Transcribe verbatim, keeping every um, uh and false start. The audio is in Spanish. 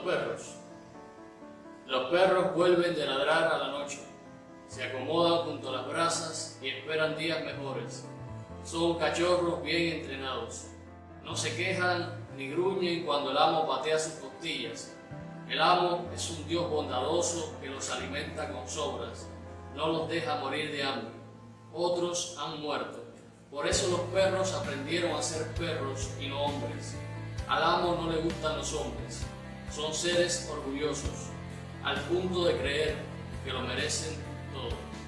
perros. Los perros vuelven de ladrar a la noche, se acomodan junto a las brasas y esperan días mejores. Son cachorros bien entrenados. No se quejan ni gruñen cuando el amo patea sus costillas. El amo es un Dios bondadoso que los alimenta con sobras, no los deja morir de hambre. Otros han muerto. Por eso los perros aprendieron a ser perros y no hombres. Al amo no le gustan los hombres. Son seres orgullosos, al punto de creer que lo merecen todo.